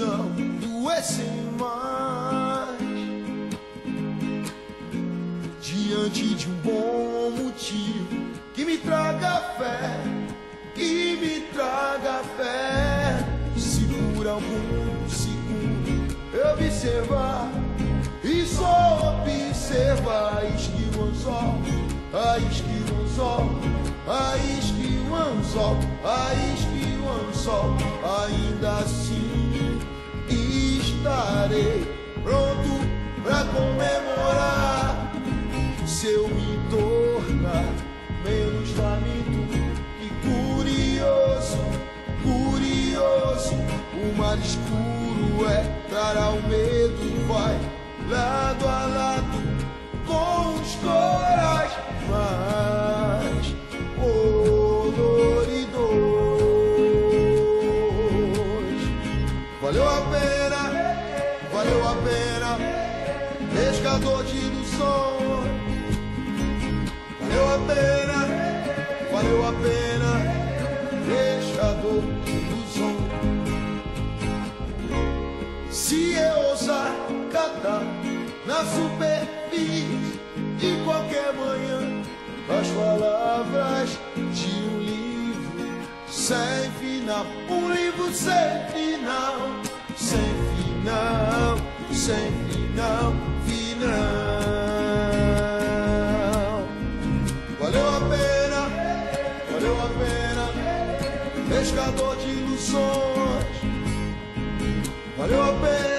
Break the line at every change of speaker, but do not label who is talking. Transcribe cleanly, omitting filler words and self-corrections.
não doessem mais, diante de um bom motivo que me traga fé, que me traga fé. Se por algum segundo eu observar e só observar a isque o anzol, a isque o anzol, a isque o anzol, a isque o anzol, ainda assim estarei pronto pra comemorar. Se eu me tornar menos faminto e curioso, curioso, o mar escuro trará o medo, vai lado a lado com os corais mais coloridos. Valeu a pena, pescador de ilusões. Valeu a pena, pescador de ilusões. Se eu ousar catar na superfície de qualquer manhã as palavras de um livro sem final, um livro sem final, sem final, sem final, final. Valeu a pena, pescador de ilusões. Valeu a pena.